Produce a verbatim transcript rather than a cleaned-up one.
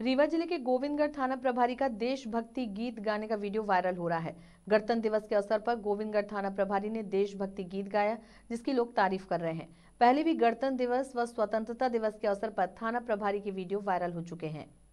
रीवा जिले के गोविंदगढ़ थाना प्रभारी का देशभक्ति गीत गाने का वीडियो वायरल हो रहा है। गणतंत्र दिवस के अवसर पर गोविंदगढ़ थाना प्रभारी ने देशभक्ति गीत गाया, जिसकी लोग तारीफ कर रहे हैं। पहले भी गणतंत्र दिवस व स्वतंत्रता दिवस के अवसर पर थाना प्रभारी के वीडियो वायरल हो चुके हैं।